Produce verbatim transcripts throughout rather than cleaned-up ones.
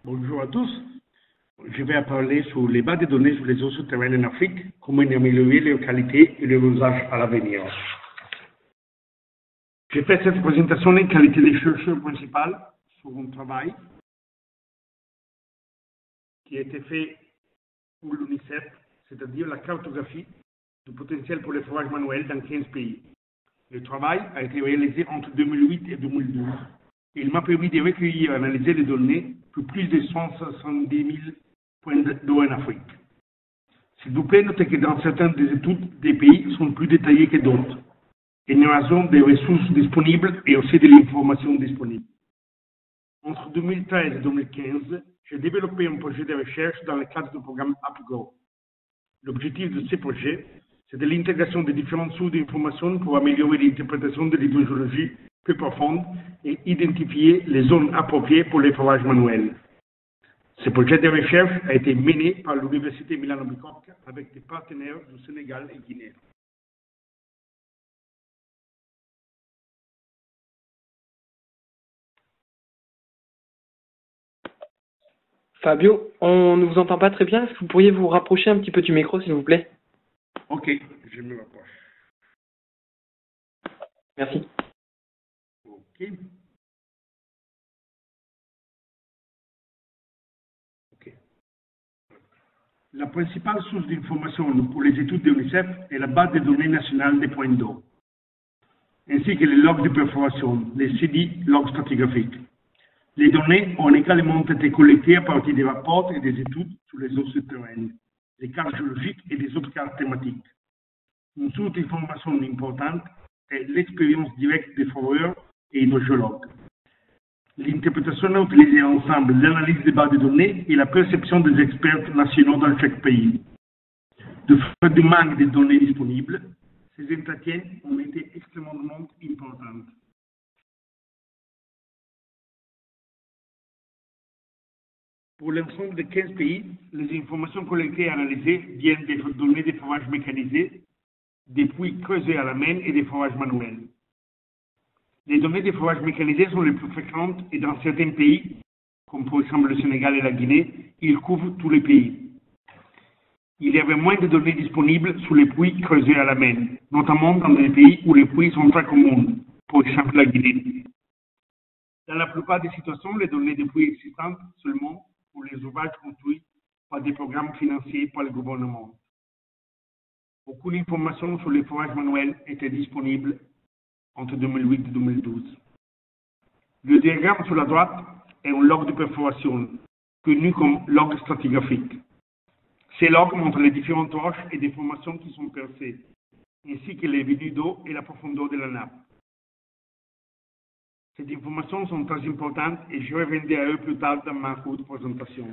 Bonjour à tous. Je vais parler sur les bases de données sur les eaux souterraines en Afrique, comment améliorer leur qualité et leur usage à l'avenir. J'ai fait cette présentation en qualité de chercheur principal sur un travail qui a été fait pour l'UNICEF, c'est-à-dire la cartographie du potentiel pour les forages manuels dans quinze pays. Le travail a été réalisé entre deux mille huit et deux mille douze. Et il m'a permis de recueillir et analyser les données pour plus de cent soixante-dix mille points d'eau en Afrique. S'il vous plaît, notez que dans certaines des études, des pays sont plus détaillés que d'autres, et en raison des ressources disponibles et aussi de l'information disponible. Entre deux mille treize et deux mille quinze, j'ai développé un projet de recherche dans le cadre du programme UPGROW. L'objectif de ce projet, c'est de l'intégration des différentes sources d'informations pour améliorer l'interprétation de l'hydrogéologie plus profonde et identifier les zones appropriées pour les forages manuels. Ce projet de recherche a été mené par l'Université Milano Bicocca avec des partenaires du Sénégal et Guinée. Fabio, on ne vous entend pas très bien. Est-ce que vous pourriez vous rapprocher un petit peu du micro, s'il vous plaît? Ok, je me rapproche. Merci. Ok. Ok. La principale source d'information pour les études de l'UNICEF est la base de données nationale des points d'eau, ainsi que les logs de perforation, les C D logs stratigraphiques. Les données ont également été collectées à partir des rapports et des études sur les eaux souterraines, les cartes géologiques et des autres cartes thématiques. Une source d'information importante est l'expérience directe des foreurs et hydrogéologues. L'interprétation a utilisé ensemble l'analyse des bases de données et la perception des experts nationaux dans chaque pays. Du fait du manque de données disponibles, ces entretiens ont été extrêmement importants. Pour l'ensemble de quinze pays, les informations collectées et analysées viennent des données des forages mécanisés, des puits creusés à la main et des forages manuels. Les données des forages mécanisés sont les plus fréquentes et dans certains pays, comme par exemple le Sénégal et la Guinée, ils couvrent tous les pays. Il y avait moins de données disponibles sur les puits creusés à la main, notamment dans des pays où les puits sont très communs, par exemple la Guinée. Dans la plupart des situations, les données des puits existantes seulement pour les ouvrages construits par des programmes financés par le gouvernement. Beaucoup d'informations sur les forages manuels étaient disponibles entre deux mille huit et deux mille douze. Le diagramme sur la droite est un log de perforation, connu comme log stratigraphique. Ces logs montrent les différentes roches et déformations qui sont percées, ainsi que les volumes d'eau et la profondeur de la nappe. Ces informations sont très importantes et je reviendrai à eux plus tard dans ma courte présentation.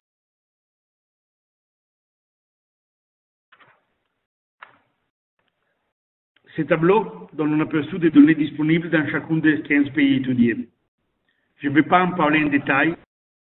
Ce tableau donne un aperçu des données disponibles dans chacun des quinze pays étudiés. Je ne vais pas en parler en détail.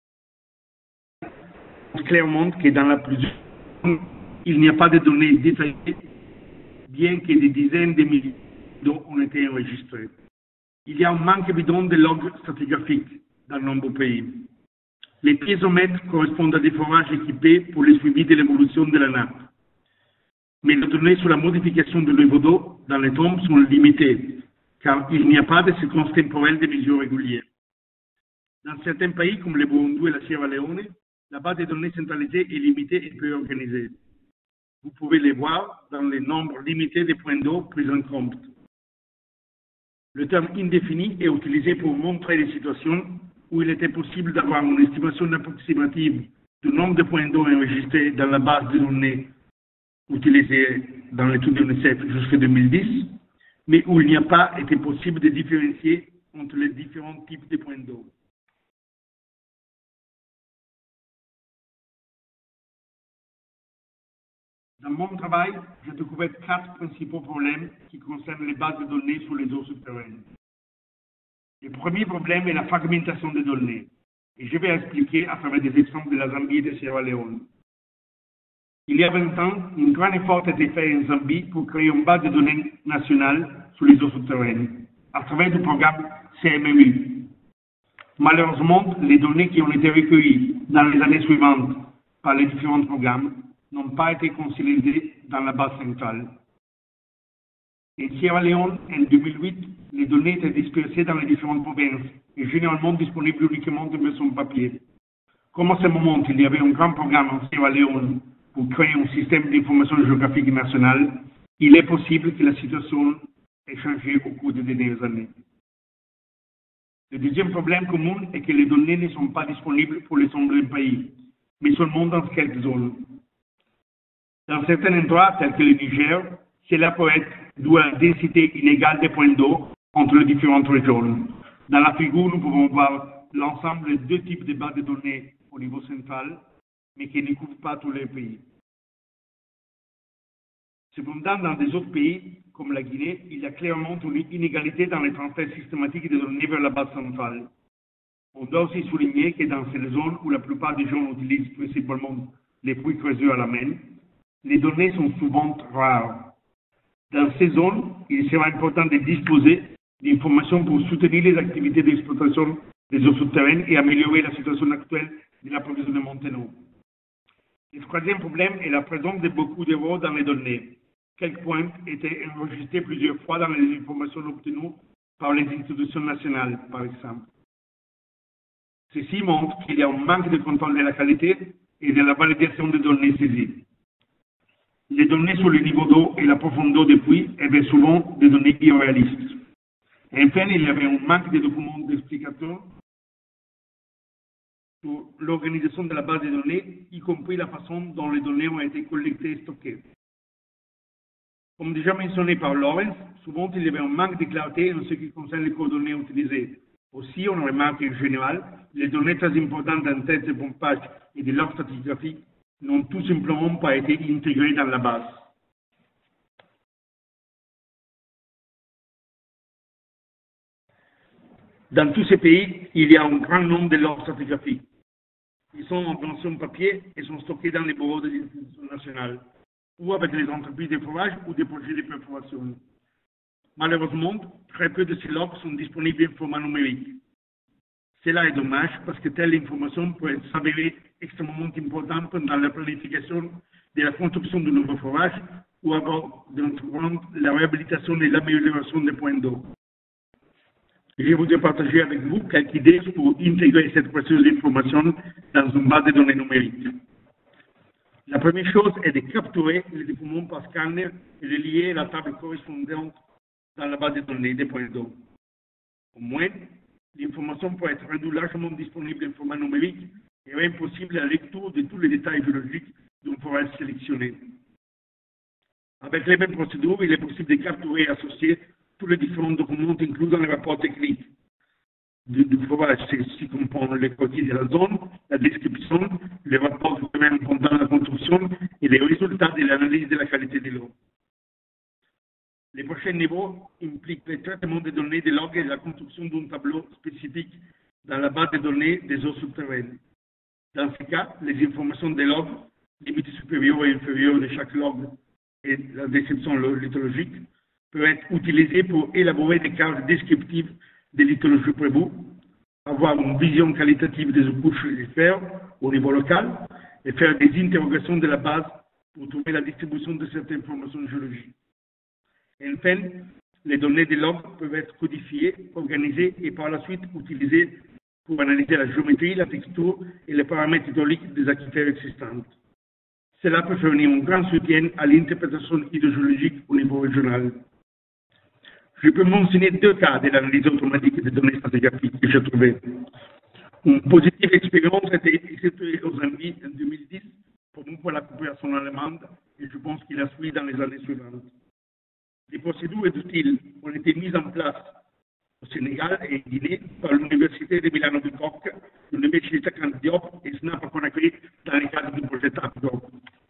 Clairement que dans la plupart, il n'y a pas de données détaillées, bien que des dizaines de milliers d'eau ont été enregistrées. Il y a un manque évident de logs stratigraphiques dans de nombreux pays. Les piézomètres correspondent à des forages équipés pour le suivi de l'évolution de la nappe. Mais les données sur la modification de niveau d'eau dans les tombes sont limitées, car il n'y a pas de séquence temporelle de mesures régulières. Dans certains pays, comme le Burundi et la Sierra Leone, la base de données centralisée est limitée et peu organisée. Vous pouvez les voir dans les nombres limités de points d'eau pris en compte. Le terme indéfini est utilisé pour montrer des situations où il était possible d'avoir une estimation approximative du nombre de points d'eau enregistrés dans la base de données utilisée dans l'étude de l'UNICEF jusqu'en deux mille dix, mais où il n'y a pas été possible de différencier entre les différents types de points d'eau. Dans mon travail, j'ai découvert quatre principaux problèmes qui concernent les bases de données sur les eaux souterraines. Le premier problème est la fragmentation des données, et je vais expliquer à travers des exemples de la Zambie et de Sierra Leone. Il y a vingt ans, un grand effort a été fait en Zambie pour créer une base de données nationale sur les eaux souterraines, à travers le programme C M M U. Malheureusement, les données qui ont été recueillies dans les années suivantes par les différents programmes n'ont pas été consolidées dans la base centrale. En Sierra Leone, en deux mille huit, les données étaient dispersées dans les différentes provinces et généralement disponibles uniquement en version papier. Comme à ce moment, il y avait un grand programme en Sierra Leone pour créer un système d'information géographique national, il est possible que la situation ait changé au cours des dernières années. Le deuxième problème commun est que les données ne sont pas disponibles pour l'ensemble du pays, mais seulement dans quelques zones. Dans certains endroits, tels que le Niger, cela peut être dû à la densité inégale des points d'eau entre les différentes régions. Dans la figure, nous pouvons voir l'ensemble de deux types de bases de données au niveau central, mais qui ne couvrent pas tous les pays. Cependant, dans des autres pays, comme la Guinée, il y a clairement une inégalité dans les transferts systématiques de données vers la base centrale. On doit aussi souligner que dans ces zones où la plupart des gens utilisent principalement les puits creusés à la main, les données sont souvent rares. Dans ces zones, il sera important de disposer d'informations pour soutenir les activités d'exploitation des eaux souterraines et améliorer la situation actuelle de l'approvisionnement en eau. Le troisième problème est la présence de beaucoup d'erreurs dans les données. Quelques points étaient enregistrés plusieurs fois dans les informations obtenues par les institutions nationales, par exemple. Ceci montre qu'il y a un manque de contrôle de la qualité et de la validation des données saisies. Les données sur le niveau d'eau et la profondeur des puits étaient souvent des données irréalistes. Enfin, il y avait un manque de documents d'explication sur l'organisation de la base de données, y compris la façon dont les données ont été collectées et stockées. Comme déjà mentionné par Lawrence, souvent il y avait un manque de clarté en ce qui concerne les coordonnées utilisées. Aussi, on remarque en général, les données très importantes en tête de pompage et de log stratigraphique n'ont tout simplement pas été intégrées dans la base. Dans tous ces pays, il y a un grand nombre de logs stratigraphiques. Ils sont en version papier et sont stockés dans les bureaux des institutions nationales, ou avec les entreprises de forage ou des projets de perforation. Malheureusement, très peu de ces logs sont disponibles en format numérique. Cela est dommage parce que telle information peut s'avérer extrêmement importante dans la planification de la construction de nouveaux forages ou avant d'entreprendre la réhabilitation et l'amélioration des points d'eau. Je voudrais partager avec vous quelques idées pour intégrer cette précieuse information dans une base de données numérique. La première chose est de capturer les documents par scanner et de lier la table correspondante dans la base de données des points d'eau. Au moins, l'information peut être rendue largement disponible en format numérique et rend possible la lecture de tous les détails géologiques d'un forage sélectionné. Avec les mêmes procédures, il est possible de capturer et associer tous les différents documents inclus dans le rapport technique du, du forage, qui comprend les coquilles de la zone, la description, les rapports de domaine pendant la construction et les résultats de l'analyse de la qualité de l'eau. Les prochains niveaux impliquent le traitement des données des logs et la construction d'un tableau spécifique dans la base de données des eaux souterraines. Dans ce cas, les informations des logs, limites supérieures et inférieures de chaque log et la description lithologique, peuvent être utilisées pour élaborer des cartes descriptives de lithologie prévue, avoir une vision qualitative des couches de fer au niveau local et faire des interrogations de la base pour trouver la distribution de certaines informations géologiques. Enfin, les données des logs peuvent être codifiées, organisées et par la suite utilisées pour analyser la géométrie, la texture et les paramètres hydrauliques des aquifères existants. Cela peut fournir un grand soutien à l'interprétation hydrogéologique au niveau régional. Je peux mentionner deux cas de l'analyse automatique des données stratigraphiques que j'ai trouvées. Une positive expérience a été effectuée aux Zambie en deux mille dix pour pour la coopération allemande et je pense qu'il a suivi dans les années suivantes. Les procédures utiles ont été mises en place au Sénégal et en Guinée par l'Université de Milano Bicocca, l'Université Diop et SNAP Conakry dans le cadre du projet TAPDOC.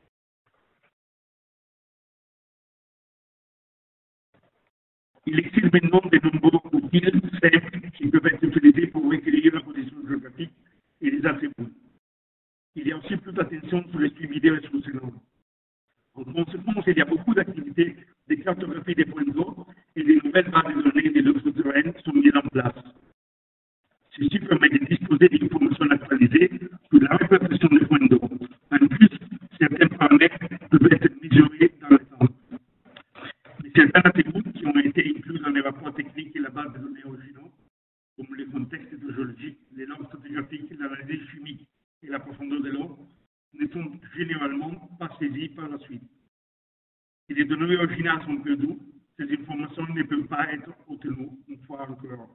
Il existe maintenant de nombreux outils simples qui peuvent être utilisés pour recueillir la position géographique et les attributs. Il y a aussi plus d'attention sur les suivis des ressources en eau. En conséquence, il y a beaucoup d'activités de cartographie des points d'eau et de nouvelles bases de données de l'eau souterraine sont mises en place. Ceci permet de proposer des informations actualisées sur la répartition des points d'eau. En plus, certains paramètres peuvent être mesurés dans le temps. Mais certains attributs qui ont été inclus dans les rapports techniques et la base de données originaux, comme les contextes hydrogéologiques, les normes stratigraphiques, l'analyse chimique et la profondeur de l'eau, ne sont généralement pas saisis par la suite. Si les données originales sont perdues, ces informations ne peuvent pas être obtenues une fois encore.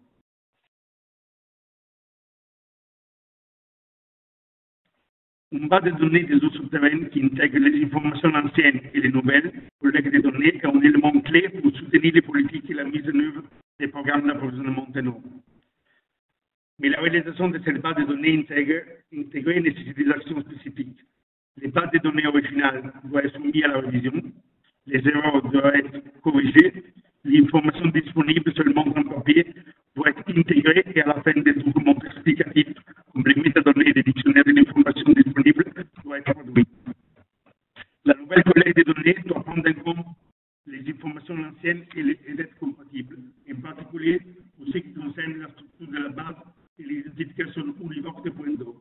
Une base de données des eaux souterraines qui intègre les informations anciennes et les nouvelles collecte des données est un élément clé pour soutenir les politiques et la mise en œuvre des programmes d'approvisionnement en eau. Mais la réalisation de cette base de données intégrée nécessite des actions spécifiques. Les bases de données originales doivent être soumises à la révision, les erreurs doivent être corrigées, l'information disponible seulement en papier doit être intégrée et à la fin des documents explicatifs, comme les métadonnées et les dictionnaires de l'information disponible, doivent être produits. La nouvelle collecte des données doit prendre en compte les informations anciennes et, les, et être compatibles, en particulier pour ce qui concerne la structure de la base et l'identification univoque des points d'eau.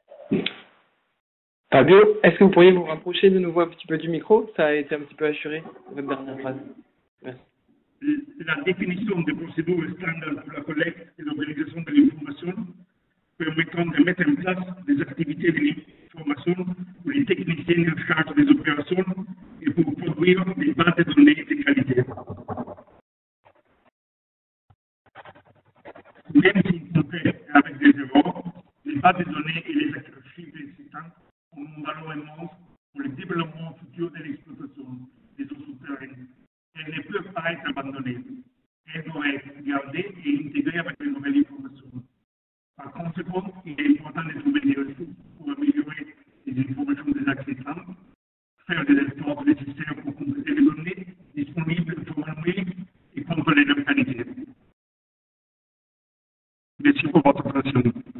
Fabio, est-ce que vous pourriez vous rapprocher de nouveau un petit peu du micro? Ça a été un petit peu assuré, votre dernière phrase. Merci. La définition des procédures standards pour la collecte et l'organisation de l'information permettant de mettre en place des activités de l'information pour les techniciens en charge des opérations et pour produire des bases de données de qualité. Même si on fait avec des erreurs, les bases de données et les archives existantes ont une valeur immense pour le développement futur de l'exploitation des eaux souterraines. Elles ne peuvent pas être abandonnées. Elles doivent être gardées et intégrées avec les nouvelles informations. Par conséquent, il est important de trouver des ressources pour améliorer les informations des existantes, faire des efforts nécessaires pour compléter les données disponibles de format numérique et contrôler leur qualité. Merci pour votre attention.